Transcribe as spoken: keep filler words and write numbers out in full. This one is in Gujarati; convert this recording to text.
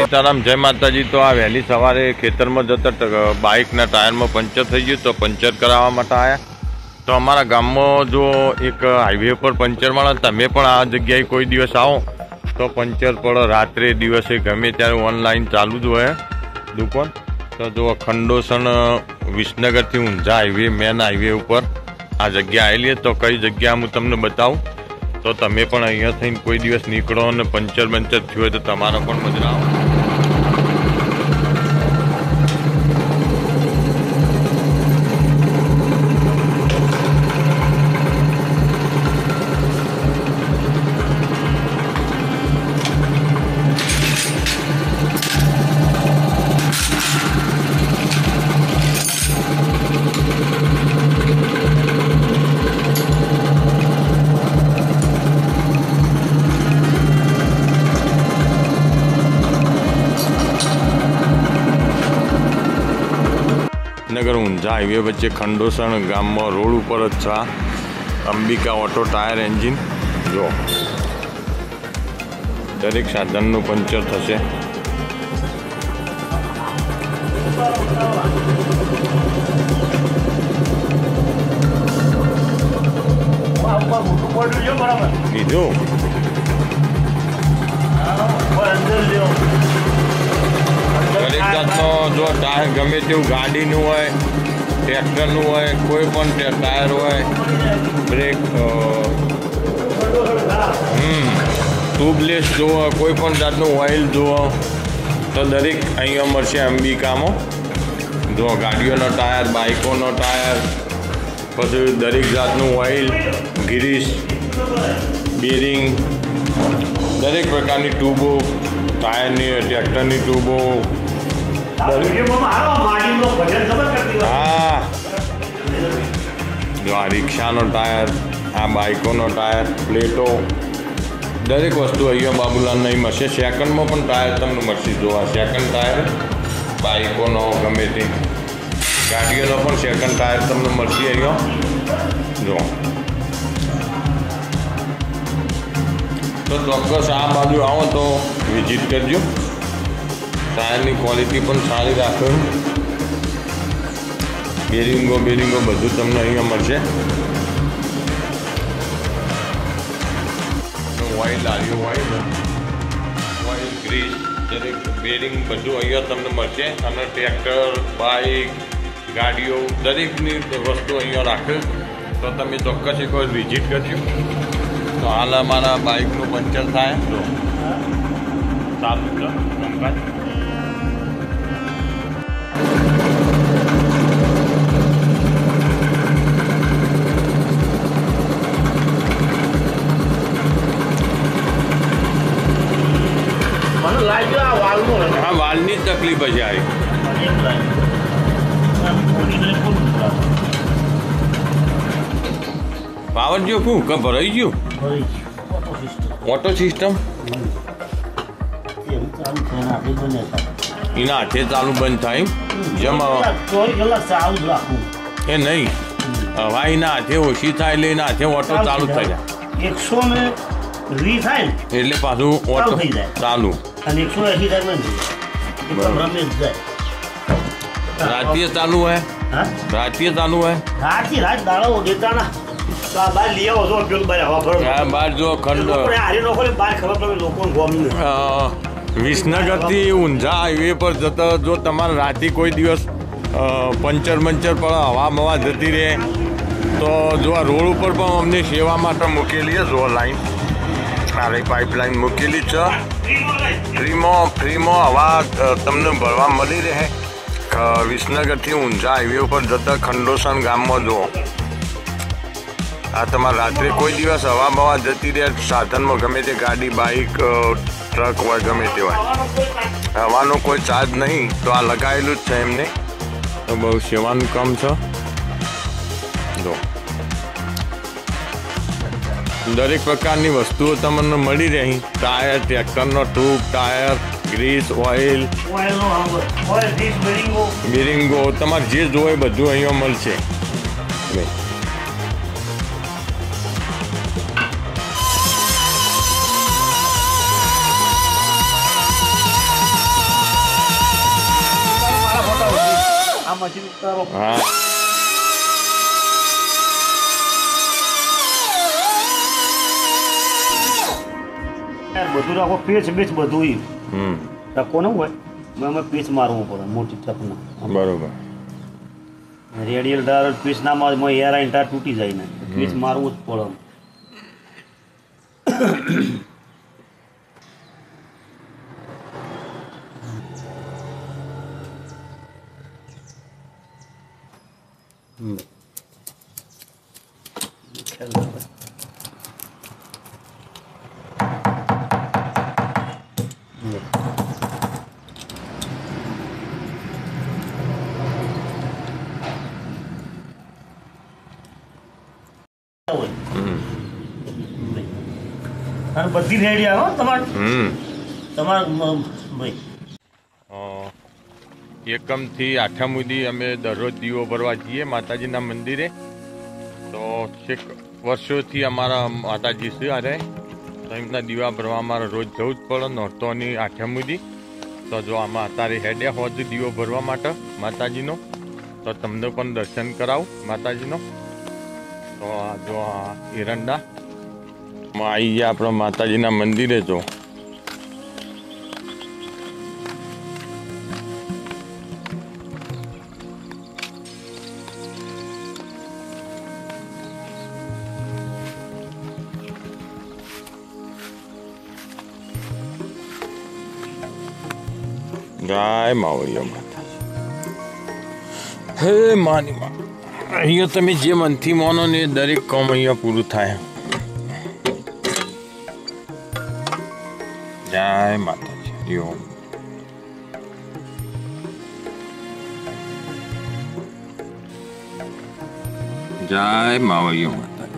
સીતારાम, જય માતાજી। તો આ વહેલી સવારે ખેતરમાં જતા બાઇકના ટાયરમાં પંચર થઈ ગયું, તો પંચર કરાવવા માટે આવ્યા। તો અમારા ગામમાં જો એક હાઈવે પર પંચર મળે, તમે પણ આ જગ્યાએ કોઈ દિવસ આવો તો પંચર પડે, રાત્રે દિવસે ગમે ત્યારે ઓનલાઈન ચાલુ જ હોય દુકાન। તો જો ખંડોસણ વિસનગરથી ઊંઝા હાઈવે મેન હાઈવે ઉપર આ જગ્યા આવેલી છે। તો કઈ જગ્યા હું તમને બતાવું, તો તમે પણ અહીંયા થઈને કોઈ દિવસ નીકળો અને પંચર બંચર થયું હોય તો તમારો પણ મજા આવે। નગર ઊંઝા હાઈવે વચ્ચે ખંડોસણ ગામમાં રોડ ઉપર જ છે અંબિકા ઓટો ટાયર એન્જિન। જો દરેક સાધનનું પંચર થશે। કીધું દરેક જાતનો જો ટાયર ગમે તેવું ગાડીનું હોય, ટ્રેક્ટરનું હોય, કોઈ પણ ટાયર હોય, બ્રેક હમ ટ્યુબલેસ જુઓ, કોઈ પણ જાતનું ઓઇલ જુઓ તો દરેક અહીંયા મળશે અંબિકામાં। જો ગાડીઓનો ટાયર, બાઇકોનો ટાયર, પછી દરેક જાતનું ઓઇલ, ગ્રીસ, બેરિંગ, દરેક પ્રકારની ટ્યુબો, ટાયરની, ટ્રેક્ટરની ટ્યુબો। હા, જો આ રિક્ષાનો ટાયર, આ બાઇકોનો ટાયર, પ્લેટો, દરેક વસ્તુ અહીંયા બાબુલાલ નહીં મળશે। સેકન્ડમાં પણ ટાયર તમને મળશે। જો આ સેકન્ડ ટાયર બાઇકોનો ગમે તે ગાડીઓનો પણ સેકન્ડ ટાયર તમને મળશે અહીંયા। જો તો ચોક્કસ આ બાજુ આવો તો વિઝિટ કરજો। ટાયરની ક્વોલિટી પણ સારી રાખો, બેરિંગો બેરિંગો બધું તમને અહીંયા મળશે। ઓઇલ આવ્યું, ઓઇલ ઓઇલ ગ્રીસ, દરેક બેરિંગ બધું અહીંયા તમને મળશે। અને ટ્રેક્ટર, બાઇક, ગાડીઓ દરેકની વસ્તુ અહીંયા રાખે, તો તમે ચોક્કસ એક વાર વિઝિટ કરજો। તો હાલ અમારા બાઇકનું પંચર થાય તો ચાલુ છે કામકાજ। હા, વાલની જ તકલીફ હશે આવી। પાવર જો શું કે ભરાઈ ગયું? ઓટો સિસ્ટમ એના હાથે ચાલુ બંધ થાય જેમ એ નહીં, હવા એના હાથે ઓછી થાય એટલે એના હાથે ઓટો ચાલુ થઈ જાય। એકસો ને વીસ થાય એટલે પાછું ઓટો ચાલુ, અને એકસો એસી થાય રાતે ચાલુ હોય, રાતે ચાલુ હોય, રાતથી રાત દાડો દેતાના વિસનગરથી ઊંઝા હાઈવે પર જતા જો તમારે રાતે કોઈ દિવસ પંચર બંચર પણ હવા મવા જતી રહે તો જો આ રોડ ઉપર પણ અમને સેવા માટે મૂકેલી છે। જો લાઈન સારી પાઇપલાઇન મૂકેલી છે, ફ્રીમાં ફ્રીમાં હવા તમને ભરવા મળી રહે। વિસનગરથી ઊંઝા હાઈવે ઉપર જતા ખંડોસણ ગામમાં જુઓ, આ તમારે રાત્રે કોઈ દિવસ હવા બવા જતી રહે સાધનમાં, ગમે તે ગાડી, બાઇક, ટ્રક હોય, ગમે તે હોય, હવાનો કોઈ ચાર્જ નહીં, તો આ લગાવેલું જ છે એમને। તો બહુ સેવાનું કામ છે। જો દરેક પ્રકારની વસ્તુઓ તમને મળી રહી, ટાયર, ટ્રેક્ટરનો ટ્યુબ, ટાયર, ગ્રીસ, ઓઇલ, બેરિંગો, તમારે જે જોઈએ બધું અહીંયા મળશે। પાછી ઉતારો. હા યાર બધું રાખો પેચ બેચ બધું ઈ હમ ટકો ન હોય અમે પેચ મારવું પડે મોટી ટકના. બરોબર. રેડિયલ ટાયર પેચ ના મારે એમાં એર આઈને ટાયર તૂટી જાય ને પેચ મારવું જ પડે. હમ ખ્યાલ રાખો. હમ અને બધી રેડી આવે તમારે હમ તમારે ભાઈ અ, એકમથી આઠમ સુધી અમે દરરોજ દીવો ભરવા જઈએ માતાજીના મંદિરે. તો છેક વર્ષોથી અમારા માતાજી છે અરે તો એમના દીવા ભરવા અમારે રોજ જવું જ પડે નોરતોની આઠમ સુધી. તો જો આમાં અત્યારે હેડ્યા હોત દીવો ભરવા માટે માતાજીનો તો તમને પણ દર્શન કરાવું માતાજીનો. તો આ જો આ એરંડા માં આવી ગયા આપણા માતાજીના મંદિરે. જો જય માવળીઓ માતાજી. હે માની માં અહીંયા તમે જે મનથી માનો ને એ દરેક કામ અહીંયા પૂરું થાય. જય માતાજી. યો જય માવળીઓ માતાજી.